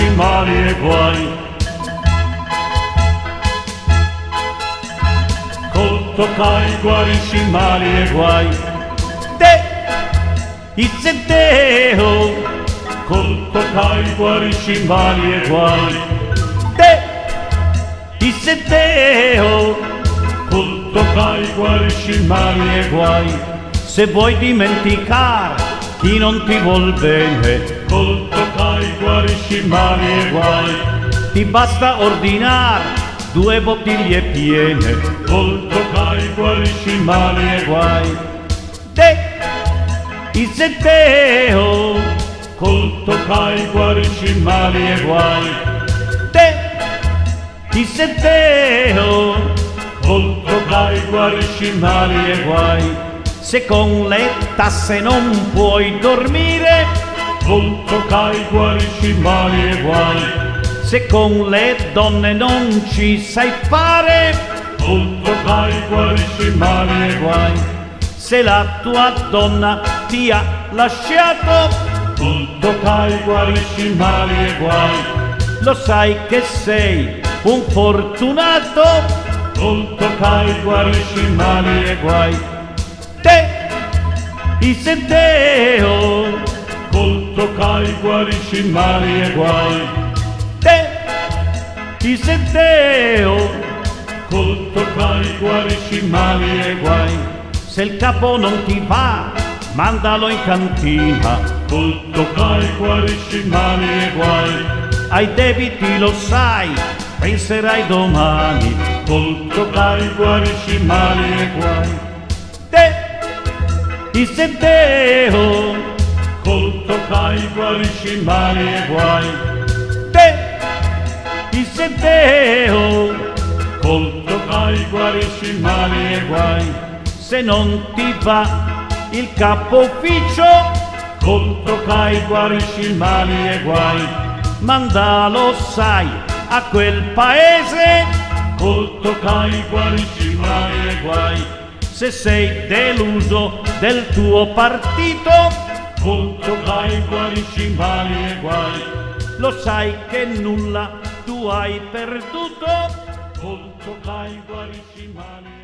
mali e guai. Col toccai guarisci mali e guai. Te, Izzedeo, Col toccai guarisci mali e guai. te, Izzedeo, Col toccai guarisci mali e guai. se vuoi dimenticare chi non ti vuol bene, Col toccai guarisci mali e guai. ti basta ordinare 2 bottiglie piene. Col toccai guarisci mali e guai. Te, Izzedeo, Col toccai guarisci mali e guai. te, Izzedeo, Col toccai guarisci mali e guai. se con le tasse non puoi dormire, Col toccai guarisci mali e guai. se con le donne non ci sai fare, Col toccai guarisci mali e guai. se la tua donna ti ha lasciato, Col toccai guarisci mali e guai. lo sai che sei un fortunato. Col toccai guarisci mali e guai. Te, Izzedeo, Col toccai guarisci mali e guai. te, Izzedeo, Col toccai guarisci mali e guai. se il capo non ti va, mandalo in cantina. Col toccai guarisci mali e guai. Ai debiti lo sai, penserai domani. Col toccai guarisci mali e guai. Te, Izzedeo, Col toccai guarisci mali e guai. te, Izzedeo, Col toccai guarisci mali e guai. se non ti va il capo ufficio, Col toccai guarisci mali e guai. mandalo sai a quel paese. Col toccai guarisci mali e guai. Se sei deluso del tuo partito, Col toccai guarisci mali e guai. lo sai che nulla tu hai perduto. Col toccai guarisci mali